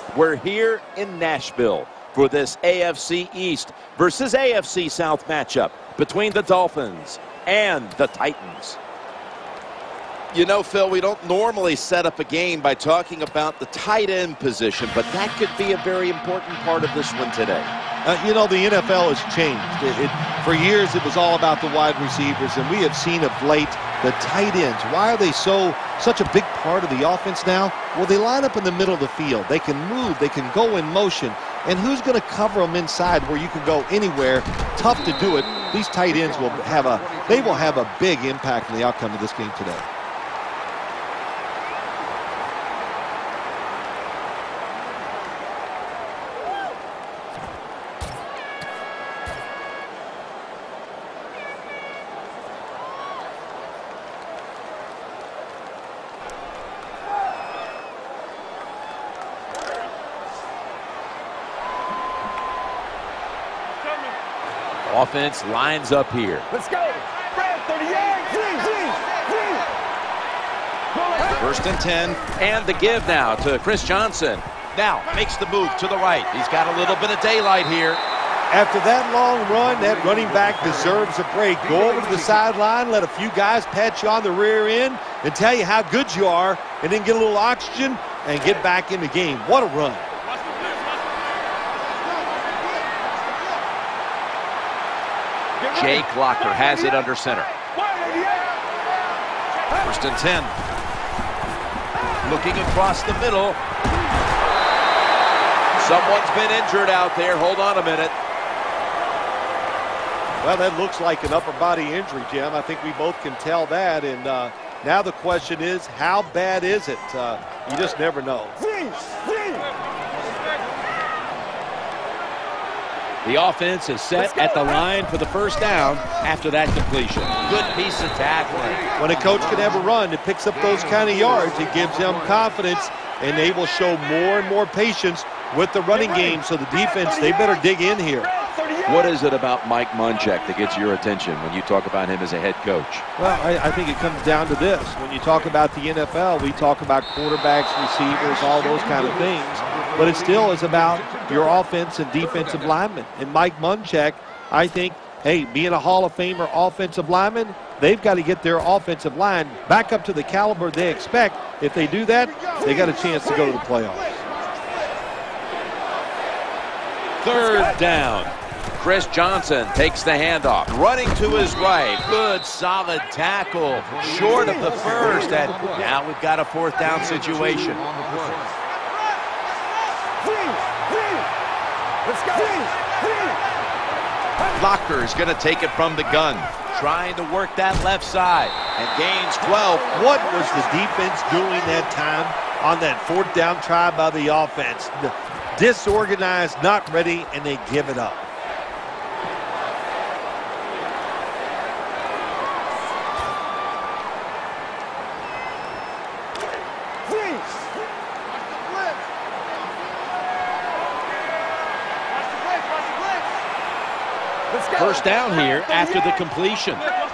We're here in Nashville for this AFC East versus AFC South matchup between the Dolphins and the Titans. You know, Phil, we don't normally set up a game by talking about the tight end position, but that could be a very important part of this one today. You know, the NFL has changed. For years, it was all about the wide receivers, and we have seen of late the tight ends. Why are they such a big part of the offense now? Well, they line up in the middle of the field. They can move. They can go in motion. And who's going to cover them inside where you can go anywhere? Tough to do it. These tight ends will have a big impact on the outcome of this game today. Offense lines up here. Let's go. 38. First and 10, and the give now to Chris Johnson. Now makes the move to the right. He's got a little bit of daylight here. After that long run, that running back deserves a break. Go over to the sideline, let a few guys pat you on the rear end and tell you how good you are, and then get a little oxygen and get back in the game. What a run. Jake Locker has it under center. First and 10. Looking across the middle. Someone's been injured out there. Hold on a minute. Well, that looks like an upper body injury, Jim. I think we both can tell that. And now the question is, how bad is it? You just never know. The offense is set at the line for the first down after that completion. Good piece of tackling. When a coach can have a run that picks up those kind of yards, it gives them confidence, and they will show more and more patience with the running game. So the defense, they better dig in here. What is it about Mike Munchak that gets your attention when you talk about him as a head coach? Well, I think it comes down to this. When you talk about the NFL, we talk about quarterbacks, receivers, all those kind of things. But it still is about your offense and defensive linemen. And Mike Munchak, I think, hey, being a Hall of Famer offensive lineman, they've got to get their offensive line back up to the caliber they expect. If they do that, they got a chance to go to the playoffs. Third down. Chris Johnson takes the handoff. Running to his right. Good, solid tackle. Short of the first. And now we've got a fourth down situation. Locker is going to take it from the gun. Trying to work that left side. And gains 12. What was the defense doing that time on that fourth down try by the offense? Disorganized, not ready, and they give it up. First down here after the completion.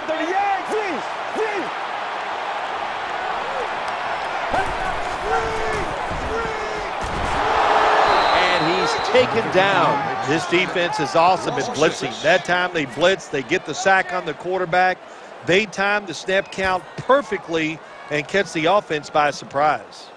And he's taken down. This defense is awesome at blitzing. That time they blitz, they get the sack on the quarterback. They time the snap count perfectly and catch the offense by surprise.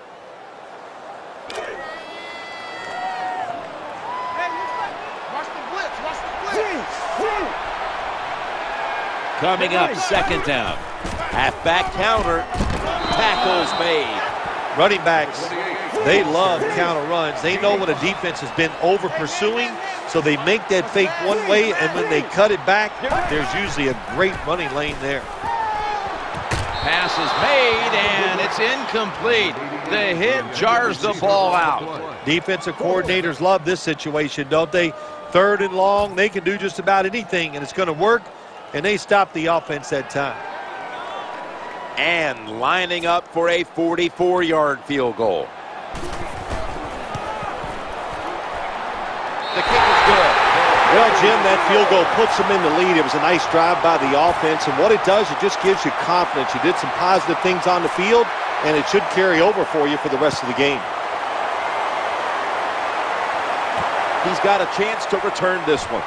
Coming up, second down. Halfback counter. Tackles made. Running backs, they love counter runs. They know when a defense has been over pursuing, so they make that fake one way, and when they cut it back, there's usually a great running lane there. Pass is made, and it's incomplete. The hit jars the ball out. Defensive coordinators love this situation, don't they? Third and long, they can do just about anything, and it's going to work. And they stopped the offense that time. And lining up for a 44-yard field goal. The kick is good. Well, Jim, that field goal puts them in the lead. It was a nice drive by the offense. And what it does, it just gives you confidence. You did some positive things on the field, and it should carry over for you for the rest of the game. He's got a chance to return this one.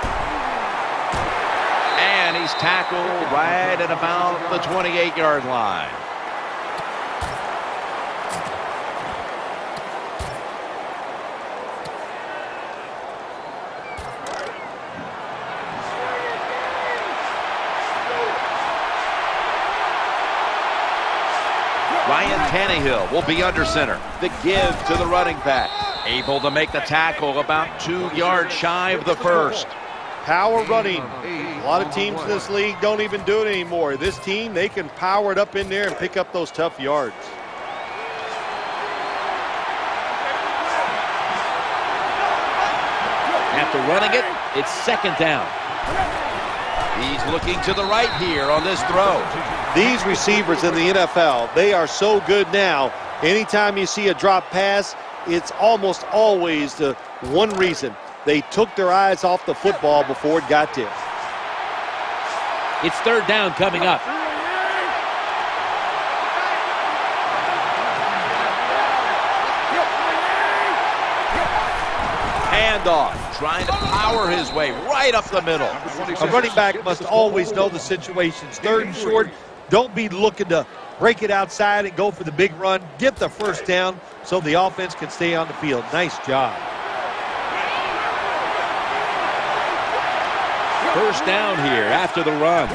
And he's tackled right at about the 28-yard line. Ryan Tannehill will be under center. The give to the running back. Able to make the tackle about 2 yards shy of the first. Power running. A lot of teams in this league don't even do it anymore. This team, they can power it up in there and pick up those tough yards. After running it, it's second down. He's looking to the right here on this throw. These receivers in the NFL, they are so good now. Anytime you see a drop pass, it's almost always the one reason. They took their eyes off the football before it got there. It's third down coming up. Handoff, trying to power his way right up the middle. A running back must always know the situations. Third and short, don't be looking to break it outside and go for the big run. Get the first down so the offense can stay on the field. Nice job. First down here after the run.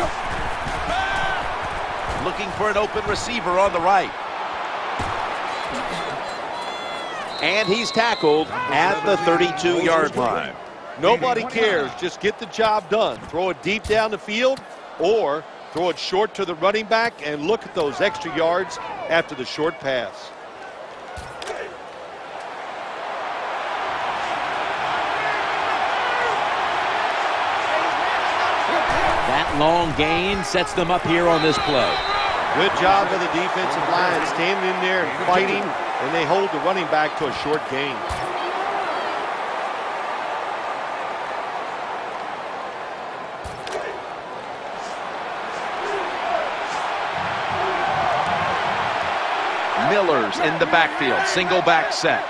Looking for an open receiver on the right. And he's tackled at the 32-yard line. Nobody cares. Just get the job done. Throw it deep down the field or throw it short to the running back, and look at those extra yards after the short pass. That long gain sets them up here on this play. Good job of the defensive line standing in there and fighting, and they hold the running back to a short gain. Miller's in the backfield, single back set.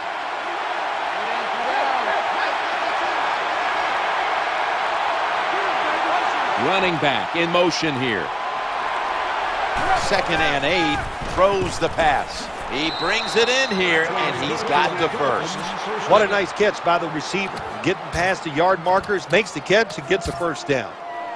Running back in motion here. 2nd and 8, throws the pass. He brings it in here, and he's got the first. What a nice catch by the receiver. Getting past the yard markers, makes the catch and gets the first down.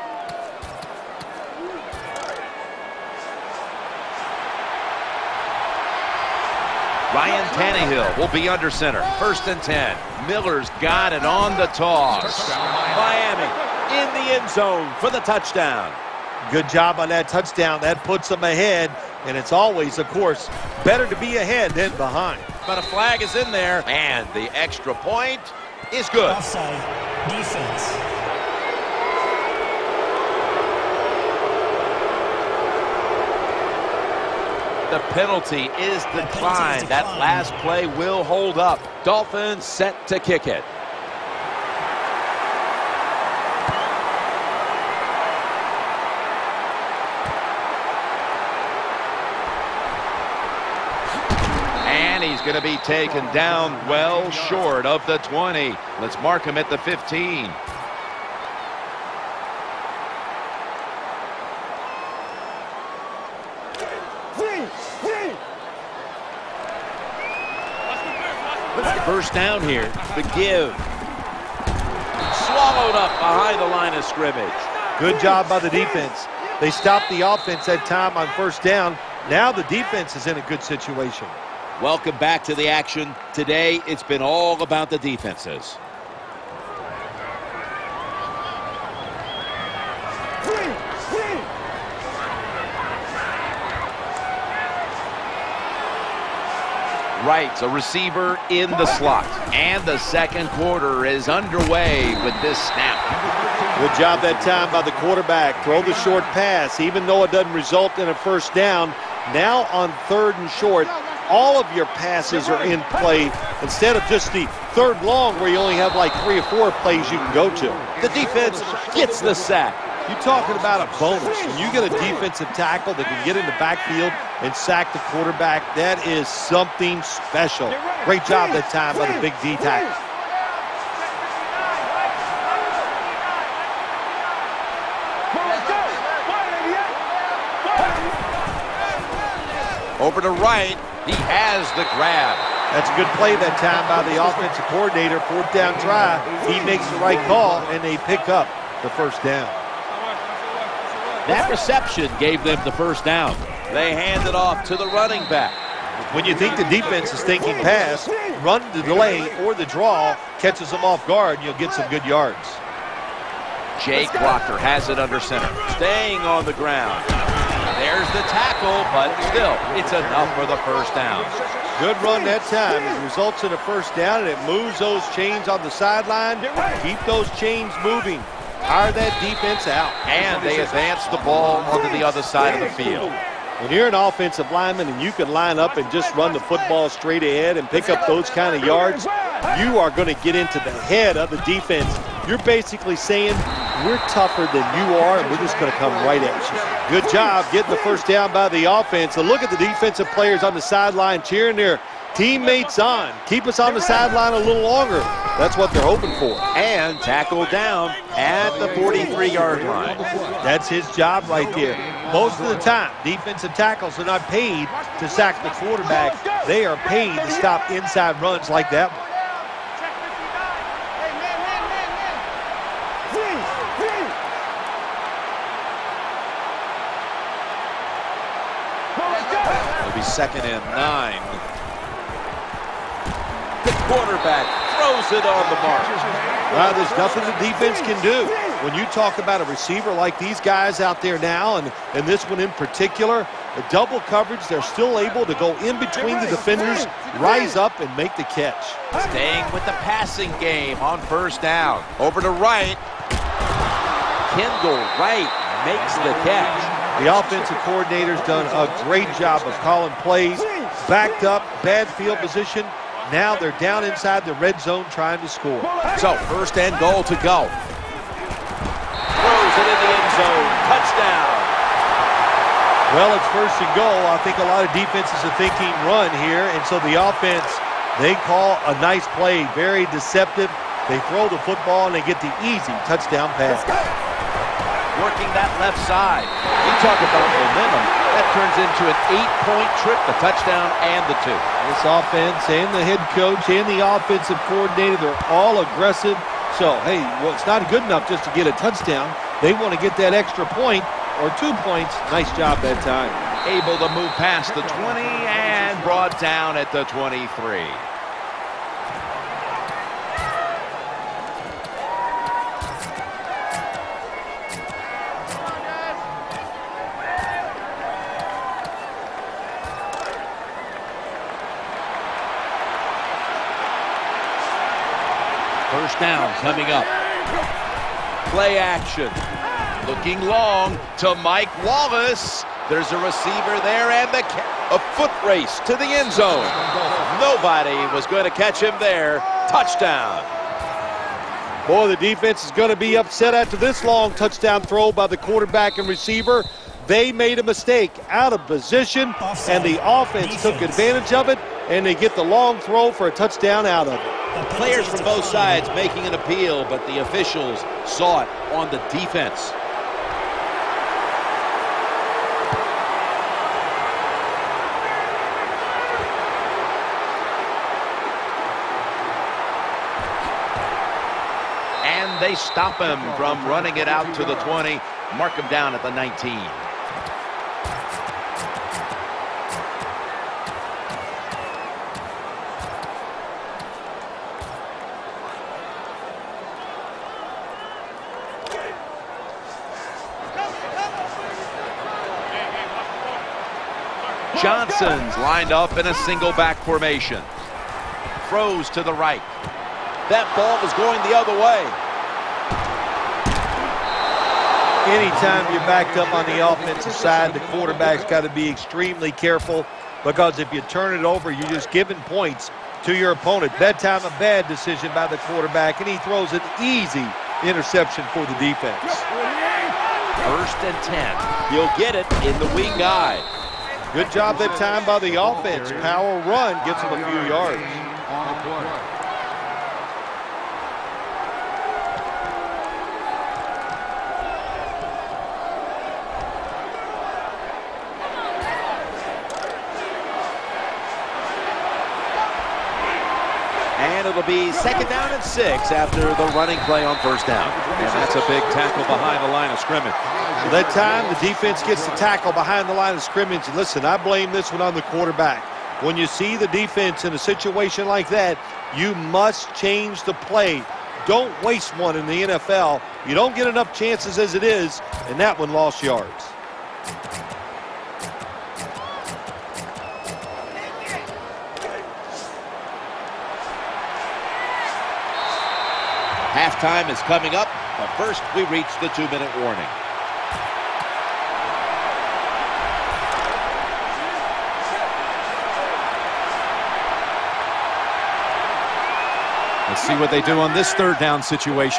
Ryan Tannehill will be under center. 1st and 10. Miller's got it on the toss. Miami in the end zone for the touchdown. Good job on that touchdown. That puts them ahead, and it's always, of course, better to be ahead than behind. But a flag is in there, and the extra point is good. Offside, defense. The penalty is declined. That last play will hold up. Dolphins set to kick it. And he's going to be taken down well short of the 20. Let's mark him at the 15. First down here, the give. Swallowed up behind the line of scrimmage. Good job by the defense. They stopped the offense that time on first down. Now the defense is in a good situation. Welcome back to the action. Today, it's been all about the defenses. Wright's a receiver in the slot. And the second quarter is underway with this snap. Good job that time by the quarterback. Throw the short pass, even though it doesn't result in a first down. Now on 3rd and short, all of your passes are in play instead of just the 3rd long where you only have like 3 or 4 plays you can go to. The defense gets the sack. You're talking about a bonus. When you get a defensive tackle that can get in the backfield and sack the quarterback, that is something special. Great job that time by the big D tackle. Over to right. He has the grab. That's a good play that time by the offensive coordinator. Fourth down try. He makes the right call, and they pick up the first down. That reception gave them the first down. They hand it off to the running back. When you think the defense is thinking pass, run the delay or the draw catches them off guard, you'll get some good yards. Jake Walker has it under center, staying on the ground. There's the tackle, but still, it's enough for the first down. Good run that time. It results in a first down, and it moves those chains on the sideline. Keep those chains moving. Tire that defense out. And they advance the ball onto the other side of the field. When you're an offensive lineman and you can line up and just run the football straight ahead and pick up those kind of yards, you are going to get into the head of the defense. You're basically saying, we're tougher than you are, and we're just going to come right at you. Good job getting the first down by the offense. And look at the defensive players on the sideline cheering their teammates on. Keep us on the sideline a little longer. That's what they're hoping for. And tackled down at the 43-yard line. That's his job right there. Most of the time, defensive tackles are not paid to sack the quarterback. They are paid to stop inside runs like that one. It'll be 2nd and 9. The quarterback throws it on the mark. Well, there's nothing the defense can do. When you talk about a receiver like these guys out there now, and this one in particular, the double coverage, they're still able to go in between the defenders, rise up, and make the catch. Staying with the passing game on first down. Over to Wright. Kendall Wright makes the catch. The offensive coordinator's done a great job of calling plays, backed up, bad field position. Now they're down inside the red zone trying to score. So, first and goal to go. Throws it in the end zone. Touchdown. Well, it's first and goal. I think a lot of defenses are thinking run here, and so the offense, they call a nice play, very deceptive. They throw the football, and they get the easy touchdown pass. Working that left side. You talk about momentum. That turns into an 8-point trip, the touchdown and the 2. This offense and the head coach and the offensive coordinator, they're all aggressive. So, hey, well, it's not good enough just to get a touchdown. They want to get that extra point or 2 points. Nice job that time. Able to move past the 20 and brought down at the 23. First down coming up. Play action. Looking long to Mike Wallace. There's a receiver there and a foot race to the end zone. Nobody was going to catch him there. Touchdown. Boy, the defense is going to be upset after this long touchdown throw by the quarterback and receiver. They made a mistake out of position, and the offense took advantage of it, and they get the long throw for a touchdown out of it. Players from both sides making an appeal, but the officials saw it on the defense. And they stop him from running it out to the 20, mark him down at the 19. Johnson's lined up in a single back formation. Throws to the right. That ball was going the other way. Anytime you're backed up on the offensive side, the quarterback's got to be extremely careful, because if you turn it over, you're just giving points to your opponent. That time, a bad decision by the quarterback, and he throws an easy interception for the defense. First and 10. You'll get it in the weak eye. Good job that time by the offense. Power run gets them a few yards. and it'll be 2nd down and 6 after the running play on 1st down. And that's a big tackle behind the line of scrimmage. So that time, the defense gets the tackle behind the line of scrimmage. And listen, I blame this one on the quarterback. When you see the defense in a situation like that, you must change the play. Don't waste one in the NFL. You don't get enough chances as it is, and that one lost yards. Halftime is coming up, but first we reach the 2-minute warning. Let's see what they do on this 3rd down situation.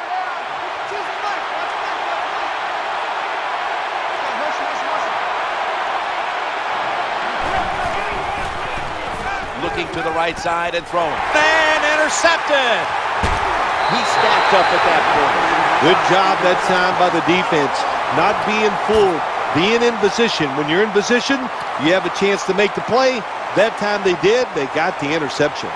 Looking to the right side and throwing. And intercepted! He stacked up at that point. Good job that time by the defense. Not being fooled, being in position. When you're in position, you have a chance to make the play. That time they did. They got the interception.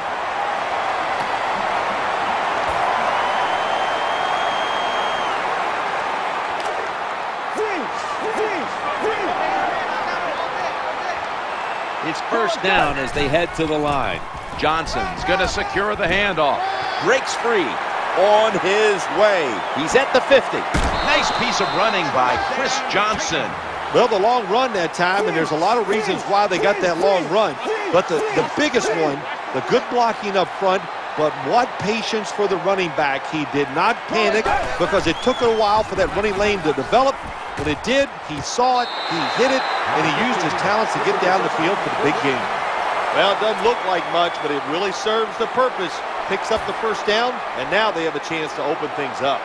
It's 1st down as they head to the line. Johnson's going to secure the handoff. Breaks free on his way. He's at the 50. Nice piece of running by Chris Johnson. Well, the long run that time, and there's a lot of reasons why they got that long run. But the biggest one, the good blocking up front, but what patience for the running back. He did not panic because it took a while for that running lane to develop. When it did, he saw it, he hit it, and he used his talents to get down the field for the big game. Well, it doesn't look like much, but it really serves the purpose. Picks up the 1st down, and now they have a chance to open things up.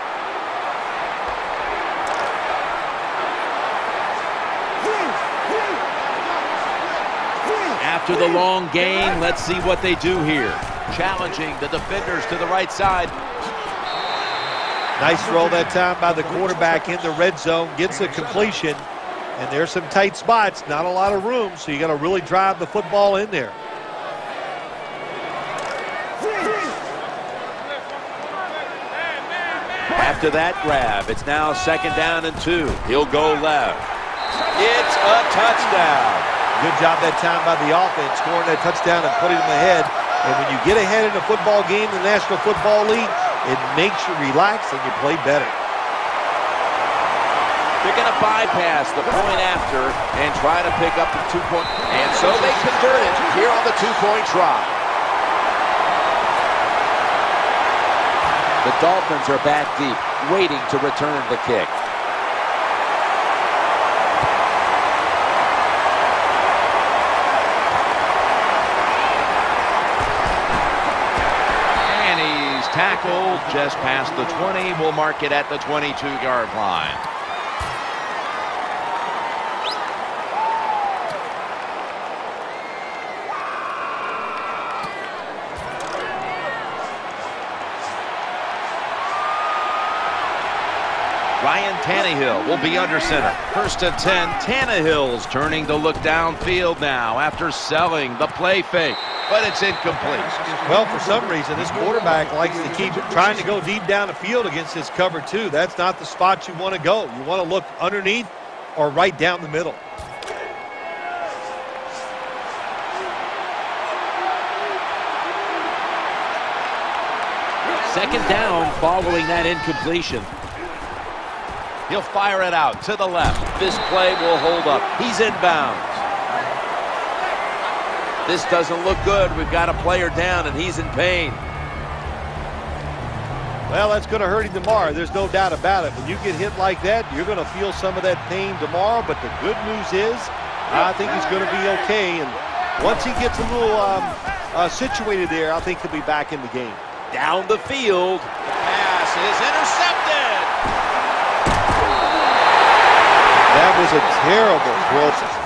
After the long gain, let's see what they do here. Challenging the defenders to the right side. Nice throw that time by the quarterback in the red zone. Gets a completion. And there's some tight spots. Not a lot of room, so you got to really drive the football in there. After that grab, it's now 2nd down and 2. He'll go left. It's a touchdown. Good job that time by the offense, scoring that touchdown and putting them ahead. And when you get ahead in a football game in the National Football League, it makes you relax and you play better. They're going to bypass the point after and try to pick up the 2-point. And so they convert it here on the 2-point try. The Dolphins are back deep, waiting to return the kick. Tackled just past the 20. We'll mark it at the 22-yard line. Ryan Tannehill will be under center. 1st and 10. Tannehill's turning to look downfield now after selling the play fake, but it's incomplete. Well, for some reason, this quarterback likes to keep trying to go deep down the field against this cover 2. That's not the spot you want to go. You want to look underneath or right down the middle. Second down following that incompletion. He'll fire it out to the left. This play will hold up. He's inbounds. This doesn't look good. We've got a player down, and he's in pain. Well, that's going to hurt him tomorrow. There's no doubt about it. When you get hit like that, you're going to feel some of that pain tomorrow. But the good news is, I think he's going to be okay. And once he gets a little situated there, I think he'll be back in the game. Down the field. The pass is intercepted. That was a terrible throw.